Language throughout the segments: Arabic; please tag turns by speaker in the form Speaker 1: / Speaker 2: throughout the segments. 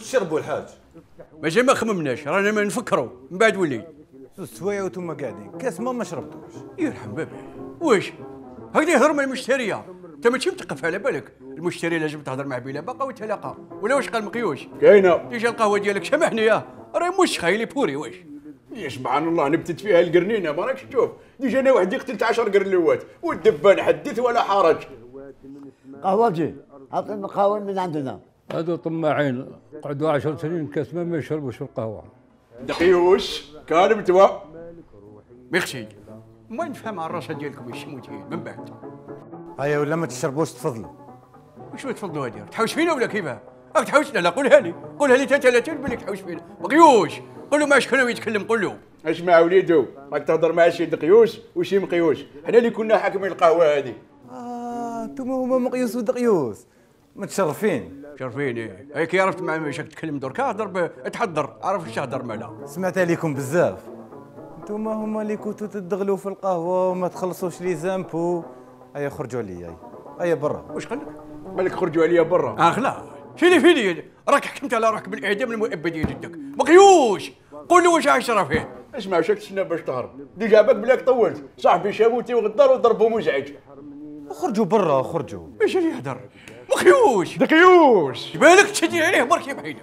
Speaker 1: شربوا الحاج.
Speaker 2: ماشي ما خممناش، رانا ما نفكروا من بعد وليد.
Speaker 1: زوج سوايع وانتم قاعدين، كاس ما شربتوش.
Speaker 2: يرحم بابا. واش هكذا يهضر مع المشتريه؟ انت ماشي متقف على بالك، المشتري لازم تهضر معاه بلا باقه وتلاقى، ولا واش قال مقيوش؟
Speaker 3: كاينه
Speaker 2: ديجا القهوه ديالك سامحني راه مش خايلي بوري واش؟
Speaker 3: يا سبحان الله نبتت فيها القرنينه ما راكش تشوف. ديجا انا وحدي قتلت 10 قرنوات والدبان حدث ولا حرج.
Speaker 4: قهوجي عطنا قهوه من عندنا.
Speaker 5: هادو طماعين قعدوا 10 سنين كاس ما يشربوش القهوه.
Speaker 3: دقيوش كان متوا
Speaker 2: ميرسي. ما نفهم على الراسه ديالكم الشموتين من بعد.
Speaker 1: هيا ولا ما تشربوش تفضلوا.
Speaker 2: واش تفضلوا هادي؟ تحوش فينا ولا كيفاه؟ راك تحوشنا؟ لا قولها لي 30 بالك تحوش فينا. مقيوش قول له ما شكون يتكلم قول له.
Speaker 3: اسمع وليدو راك تهضر مع شي دقيوش وشي مقيوش، حنا اللي كنا حاكمين القهوه هذه.
Speaker 1: انتم هما مقيوس ودقيوس متشرفين.
Speaker 2: شرفين ايه كي عرفت مع ماش تكلم دركا هضر تحضر عرف اش تهضر معنا.
Speaker 1: سمعت عليكم بزاف. انتم هما اللي كنتوا تدغلوا في القهوه وما تخلصوش لي زامبو. هيا خرجوا عليا هيا برا.
Speaker 2: واش قال لك؟
Speaker 3: بالك خرجوا عليا برا.
Speaker 2: لا شيلي فيني راك حكمت على روحك بالاعدام المؤبد يا جدك. مقيوش قول له واش عاشره فيه.
Speaker 3: اسمع واش تسنى باش تهرب؟ ديجا باك بلاك طولت، صاحبي شاموتي وغدار وضربوا مزعج.
Speaker 1: خرجوا برا خرجوا.
Speaker 2: ايش اللي يهدر؟ مقيوش
Speaker 3: دقيوش
Speaker 2: بالك تشدي عليه برك بعينك.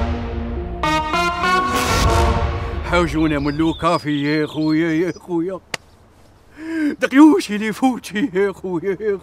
Speaker 2: حوجونا ملوكا في يا خويا دقيوش اللي فوتي يا خويا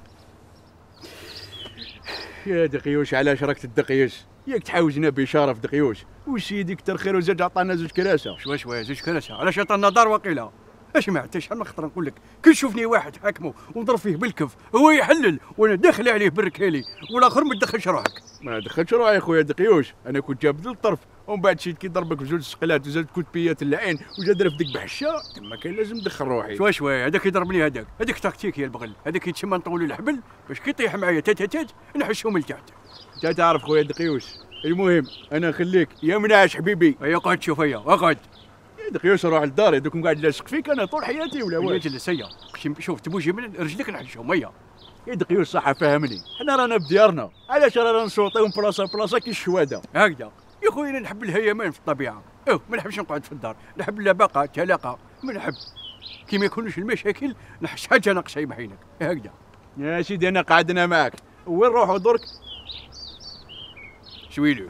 Speaker 3: يا دقيوش علاش راك تدقيوش؟ ياك تحاوجنا بشرف دقيوش، وسيدي كتر خير وزاد عطانا زوج كراسه.
Speaker 2: شويه زوج كراسه علاش عطانا دار وقيله؟ اسمع انت شحال من خطره نقول لك كي تشوفني واحد حاكمه ونضرب فيه بالكف هو يحلل وانا داخل عليه بالركالي والاخر ما تدخلش روحك.
Speaker 3: ما دخلتش روحي خويا دقيوش، انا كنت جاب الطرف ومن بعد شيت كي ضربك بجوج سقلات وزاد كتبيات اللعين وجا رفدك بحشه تما كان لازم ندخل روحي.
Speaker 2: شويه هذاك يضربني هذيك تكتيك يا البغل، هذاك يتسمى نطول الحبل باش كي يطيح معايا تات نحشو من التحت.
Speaker 3: انت تعرف خويا دقيوش، المهم انا نخليك يا مناش حبيبي.
Speaker 2: هيا قعد شوف هيا اقعد.
Speaker 3: يا دقيوش روح للدار دوك قاعد لاصق فيك انا طول حياتي ولا واش؟
Speaker 2: جلس هيا شوف تبوجي من رجليك نحشهم هيا.
Speaker 3: يا دقيوش صح فهمني، حنا رانا بديارنا علاش رانا نشوطيو من بلاصه لبلاصه كي الشواده
Speaker 2: هكذا. يا خويا انا نحب الهيمان في الطبيعه، ما نحبش نقعد في الدار، نحب اللباقه تلاقه، ما نحب كي ما يكونوش المشاكل نحس حاجه ناقصه يمحينك هكذا.
Speaker 3: يا سيدي انا قعدنا معاك، وين نروحوا درك؟
Speaker 2: شويلو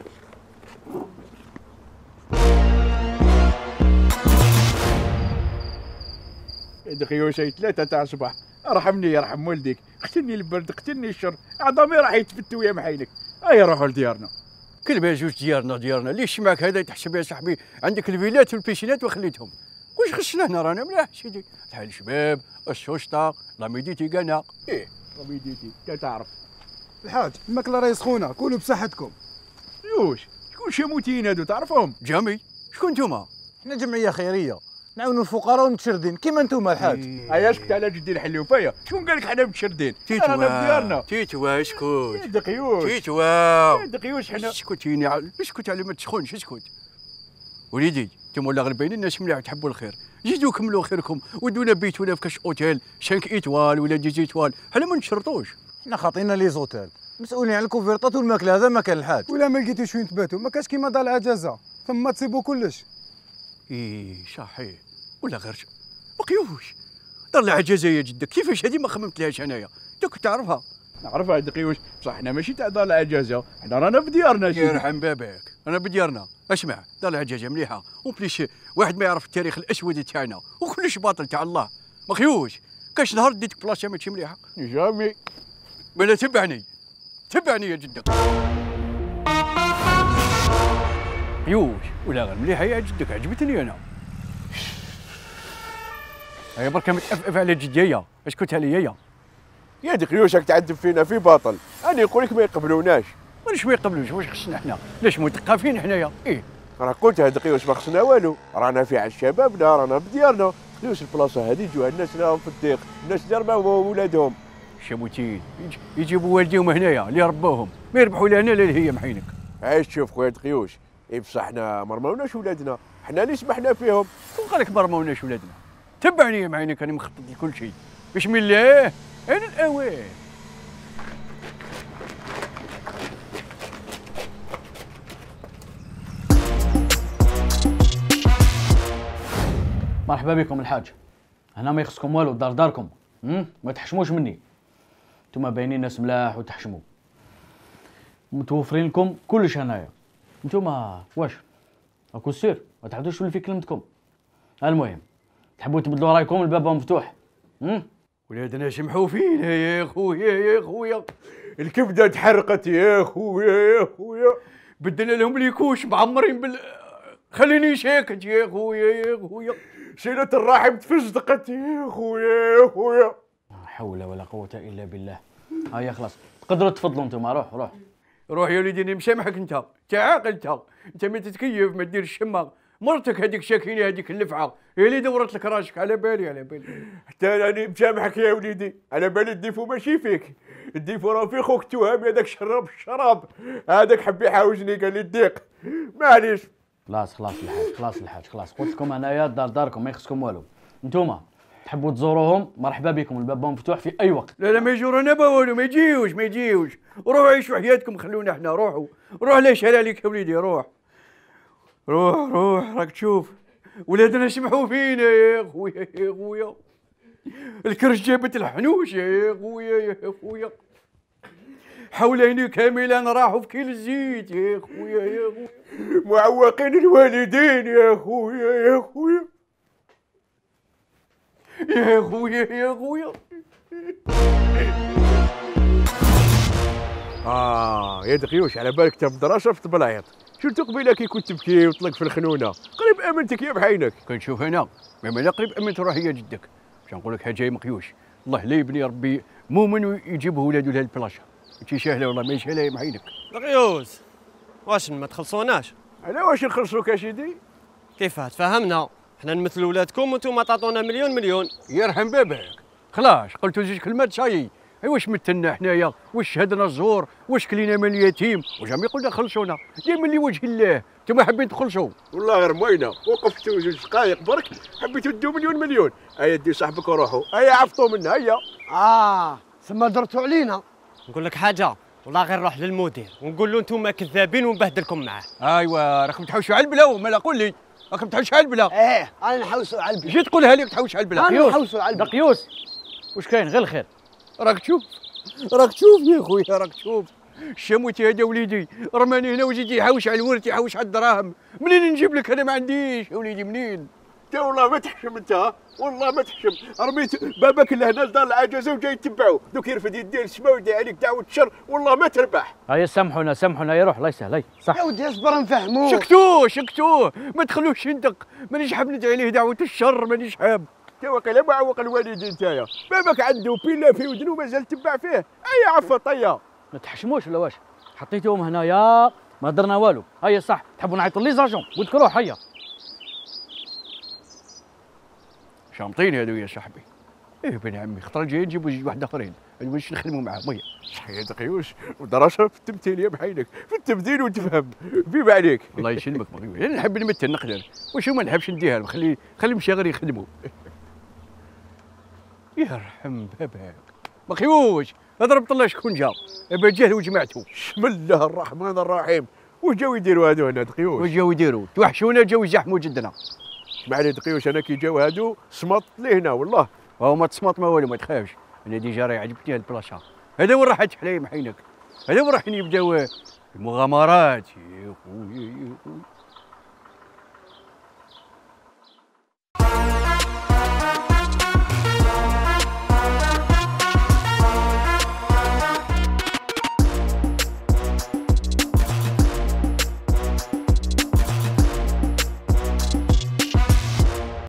Speaker 3: يا دقيوش 3 تاع الصباح، ارحمني يرحم والديك، قتلني البرد قتلني الشر، عظامي راح يتفتوا يا محينك. هيا روحوا لديارنا.
Speaker 2: كل ما جوج ديارنا ليش معك هذا تحسب يا صاحبي عندك الفيلات والبيسينات وخليتهم. واش خصنا هنا رانا ملاح سيدي، تحال الشباب الشوشطه لاميديتي كانا.
Speaker 3: لاميديتي انت تعرف.
Speaker 6: الحاج الماكله راهي سخونه، كونوا بصحتكم.
Speaker 3: يوش شكون شاموتين هادو تعرفهم؟
Speaker 2: جامي شكون نتوما؟
Speaker 1: احنا جمعيه خيريه نعاونوا الفقراء والمتشردين كيما نتوما الحاج.
Speaker 3: هيا اسكت على جدي الحلوفيه، شكون قال لك حنا متشردين؟ رانا بديارنا.
Speaker 2: تيتوا اسكت.
Speaker 3: يا دقيوش
Speaker 2: تيتوا
Speaker 3: يا دقيوش حنا
Speaker 2: اسكتيني اسكت على ما تسخنش اسكت. وليدي انتم ولا غربانين الناس مليح تحبوا الخير، زيدوا كملوا خيركم ودونا بيتونا في كاش اوتيل 5 ايطوال ولا 10 ايطوال، حنا ما نشرطوش.
Speaker 1: احنا خاطينا لي زوتيل مسؤولين على الكوفيرطات والماكله، هذا مكان الحاج.
Speaker 6: ولا ما لقيتوش وين تباتوا ما كاش كيما دار الاجازه ثم تصيبوا كلش.
Speaker 2: صحيح ولا غير مقيوش دار العجازه يا جدك كيفاش هذه ما خممتلهاش انايا انت كنت تعرفها.
Speaker 3: نعرفها دقيوش بصح حنا ماشي تاع دار العجازه، حنا رانا بديارنا.
Speaker 2: يرحم باباك انا بديارنا. اسمع دار العجازه مليحه وبليش واحد ما يعرف التاريخ الاسود تاعنا وكلش باطل تاع الله. مخيوش كاش نهار ديتك بلاصه ماشي مليحه
Speaker 3: جامي.
Speaker 2: بلا تبعني يا جدك. يوش ولا غير مليحه يا جدك عجبتني انا. هيا برك متأفف على جديا اش كنت عليا
Speaker 3: يا دقيوش راك تعذب فينا في باطل، انا نقول لك ما يقبلوناش.
Speaker 2: واش ما يقبلوش واش خصنا حنا لاش مثقفين حنايا.
Speaker 3: راك قلت هاد دقيوش ما خصنا والو، رانا في عند شبابنا رانا بديارنا، ليش البلاصه هذه يجوا الناس راهم في الضيق، الناس اللي رباو ولادهم
Speaker 2: شموتين يجيبوا والديهم هنايا اللي ربوهم ما يربحوا لنا لا هي محينك.
Speaker 3: عايش تشوف خويا دقيوش، بصح حنا ما رماوناش ولادنا، حنا اللي سمحنا فيهم.
Speaker 2: وقال لك ما رماوناش ولادنا؟ تبعني يا معينك انا مخطط لكل شيء. بسم الله انا الاوان.
Speaker 7: مرحبا بكم الحاج. هنا ما يخصكم والو، دار داركم. ما تحشموش مني. نتوما باينين ناس ملاح وتحشموا. متوفرين لكم كلش هنايا. نتوما واش راكو سير ما تعاودوش تولي في كلمتكم. المهم تحبوا تبدلوا رايكم، الباب مفتوح.
Speaker 2: ولادنا سمحوا فينا يا خويا يا خويا،
Speaker 3: الكبده تحرقت يا خويا يا خويا.
Speaker 2: بدنا لهم ليكوش معمرين خليني ساكت يا خويا يا خويا.
Speaker 3: صلة الرحم تفزدقت يا خويا يا خويا.
Speaker 7: لا حول ولا قوة إلا بالله. هيا خلاص تقدروا تفضلوا انتم. روح
Speaker 2: روح يا وليدي، انا مسامحك. انت عاقل، انت ما تتكيف، ما دير الشمه. مرتك هذيك شاكينه هذيك اللفعه هي اللي دورت لك راسك. على بالي
Speaker 3: حتى راني مسامحك يا وليدي. على بالي الديفو ماشي فيك، الديفو راه في خوك التوهامي هذاك شرب الشراب، هذاك حب يحاوجني قال لي الضيق. معليش.
Speaker 7: خلاص الحاج خلاص. قلت لكم انايا داركم ما يخصكم والو. نتوما تحبوا تزوروهم مرحبا بكم، الباب مفتوح في اي وقت.
Speaker 2: لا ما يجورونا والو، ما يجيوش. روحوا عيشوا حياتكم، خلونا احنا. روح ليش هلا عليك يا وليدي. روح راك تشوف ولادنا سمحوا فينا يا خويا. الكرش جابت الحنوش يا خويا. حوليني كاملا راحوا في كيل الزيت يا خويا.
Speaker 3: معوقين الوالدين يا خويا يا خويا. يا دقيوش، على بالك تبدا راسها في البلايط. شفت قبيله كي كنت تبكي وتطلق في الخنونه، قريب امنتك يا بحينك.
Speaker 2: كنشوف هنا ما قريب امنت روح هي جدك. باش نقول لك حاجه يا مقيوش، الله لا يبني ربي مؤمن ويجيب ولادو لهاد البلاصه. انت سهله والله ما سهله يا محينك.
Speaker 8: دقيوس واش ما تخلصوناش؟
Speaker 3: على واش نخلصوك اسيدي؟
Speaker 8: كيفاه تفهمنا؟ حنا نمثلوا ولادكم وانتم تعطونا مليون.
Speaker 2: يرحم باباك. خلاص قلتوا زوج كلمات صايي. واش مثلنا حنايا، واش شهدنا الزور، واش كلينا مال اليتيم، وجامي قلنا خلصونا. ديما لوجه الله. انتم حابين تخلصوا
Speaker 3: والله غير موينه، وقفتوا زوج دقائق برك حبيتوا تدوا مليون. هيا دي صاحبك وروحوا، هيا عفطوا منها هيا.
Speaker 4: ثم درتوا علينا.
Speaker 8: نقول لك حاجه، والله غير نروح للمدير ونقول له انتم كذابين ونبهدلكم معاه.
Speaker 2: ايوا راكم تحوشوا على البلا ومالا. قول لي راكم تحوشوا على البلا.
Speaker 4: انا نحوسوا على البلا.
Speaker 2: جيت تقولها لي تحوش على البلا.
Speaker 4: انا نحوسوا على البلا.
Speaker 7: دقيوس واش كاين؟ غير الخير.
Speaker 2: راك تشوف يا خويا، راك تشوف. الشاموتي هذا وليدي رماني هنا وجيت يحوش على الورث، يحوش على الدراهم. منين نجيب لك؟ انا ما عنديش يا وليدي. منين؟
Speaker 3: انت والله ما تحشم انت، والله ما تحشم. رميت باباك لهنا لدار العجزه وجاي يتبعوا، دوك يرفد يديه السماء ويدعي عليك دعوه الشر، والله ما تربح.
Speaker 7: هيا سامحونا يا روح. الله يسهل. هيا صح
Speaker 4: يا ودي اصبر نفهموه.
Speaker 2: شكتوه ما تخلوش يندق. مانيش حاب ندعي عليه دعوه الشر، مانيش حاب.
Speaker 3: انت واقيلا معوق الوالدين نتايا. باباك عنده بيلا في ودنو مازال تبع فيه. اي عفط هيا.
Speaker 7: ما تحشموش ولا واش؟ حطيتوهم هنايا ما درنا والو. هيا صح تحبوا نعيطوا لي زاجون. قلت روح هيا.
Speaker 2: شامطين هذو يا صاحبي. بني عمي خطره جاي نجيبوا جوج واحد اخرين واش نخدموا معاهم. هيا
Speaker 3: يا دقيوش ودراسه في التمثيل يا بحينك، في التبذير وتفهم بيب عليك.
Speaker 2: الله يسلمك مغيوش. انا نحب نمثل نقدر، واش ما نحبش نديها لهم. خلي مشي غير يخدموا. يرحم باباك مخيوش. اضرب طلع شكون جا بجهل وجمعته.
Speaker 3: بسم الله الرحمن الرحيم. واش جاو يديروا هادو هنا دقيوش؟
Speaker 2: واش جاو يديروا؟ توحشونا، جاو يزحموا جدنا.
Speaker 3: اسمع لي دقيوش، انا كي جاو هادو صمت لي هنا والله.
Speaker 2: ما تصمت ما والو، ما تخافش. انا ديجا راهي عجبتني هاد البلاصه. هذا وين راح تحلي محينك، هذا وين راح يبداو المغامرات يا خويا.